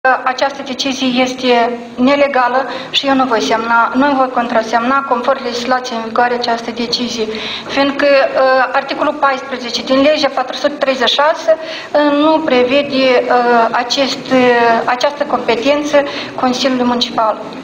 Această decizie este nelegală și eu nu voi contrasemna conform legislației în vigoare această decizie, fiindcă articolul 14 din legea 436 nu prevede această competență Consiliului Municipal.